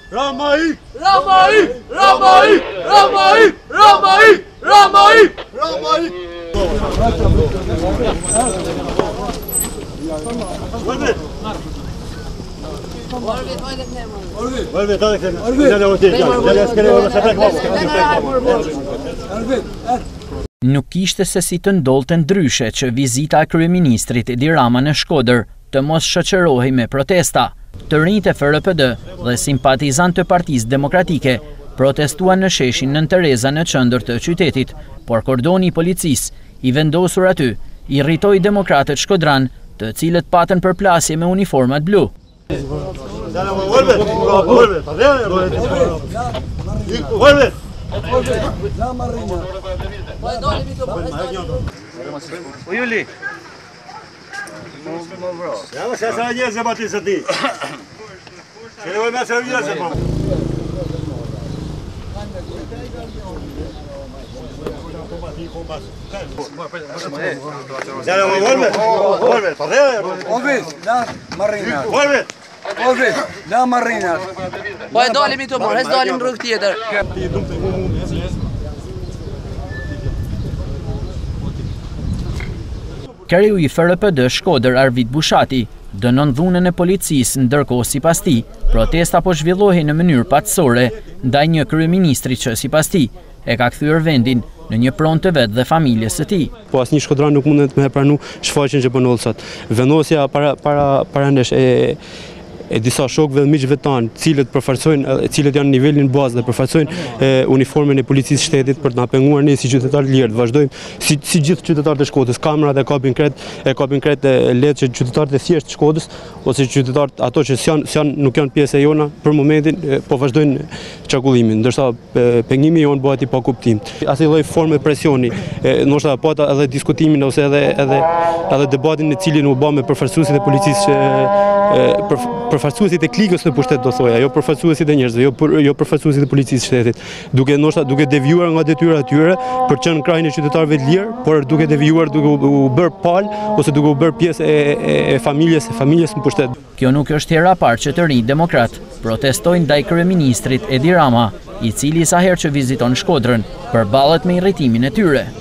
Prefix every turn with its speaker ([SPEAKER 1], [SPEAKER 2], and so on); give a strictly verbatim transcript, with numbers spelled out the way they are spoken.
[SPEAKER 1] Ramai!
[SPEAKER 2] Ramai! Ramai! Ramai! Ramai! Ramai!
[SPEAKER 1] Ramai! Vuelve. Vuelve, está de Ya le voy ya le escribo se tek
[SPEAKER 3] Nuk ishte se si të ndolte ndryshe që vizita e kryeministrit Edi Rama në Shkodër të mos shoqërohej me protesta. Të rinjt e F R P D dhe simpatizant të Partisë Demokratike protestuan në sheshin Nën Tereza në qendër të qytetit, por kordoni i policisë i vendosur aty i rritoi demokratët shkodran, të cilët patën përplasje me uniformat blu.
[SPEAKER 1] Vuelve, vuelve, vuelve.
[SPEAKER 2] La Marina.
[SPEAKER 1] O Juli. Ja mos sa njerëz e batis aty. Se le vojmë sa njerëz e po. Ya lo vuelve, vuelve,
[SPEAKER 2] Vuelve, la Marina.
[SPEAKER 1] vuelve.
[SPEAKER 2] Vuelve, la Marina. Po e dalim i të mor, hes dalim në rrugë tjetër.
[SPEAKER 3] Kreu i F R P D Shkodër Arvid Bushati dënon dhunën e policisë, ndërkohë sipas tij, protesta po zhvillohej në mënyrë patësore ndaj një kryeministri që sipas tij e ka kthyer vendin në një pronë të vet dhe familjes së tij.
[SPEAKER 4] Po asnjë shkodran nuk mundet me pranu shfaqjen që bën sot. Vendosja para para para nesh e e disa shokëve dhe miqve tanë, cilët përfaqësojnë, cilët janë në nivelin bazë dhe përfaqësojnë uniformën e policisë shtetit për të na penguar ne si qytetarë të lirë. Vazhdojmë si si gjithë qytetarët e Shkodrës, kamerat e kapin kret, e kapin kret letë që qytetarët e thjeshtë të Shkodrës ose qytetarët ato që s'janë s'janë nuk janë pjesë e jona për momentin po vazhdojnë çakullimin, ndërsa pengimi jon bëhet i pa kuptim. Asnjë lloj forme presioni, ndoshta po ata edhe diskutimin ose edhe edhe edhe debatin në cilin u bë me përfaqësuesit e policisë për përfaqësuesit e klikës në pushtet do thoja, jo përfaqësuesit e njerëzve, jo për, jo përfaqësuesit e policisë shtetit, duke ndoshta duke devijuar nga detyra e tyre për të qenë krajin e qytetarëve të lirë, por duke devijuar duke u, u bërë palë ose duke u bërë pjesë e, e, e familjes, e familjes në pushtet.
[SPEAKER 3] Kjo nuk është hera parë që të rinj demokrat protestojnë ndaj kryeministrit Edi Rama, i cili sa herë që viziton Shkodrën përballet me irritimin e tyre.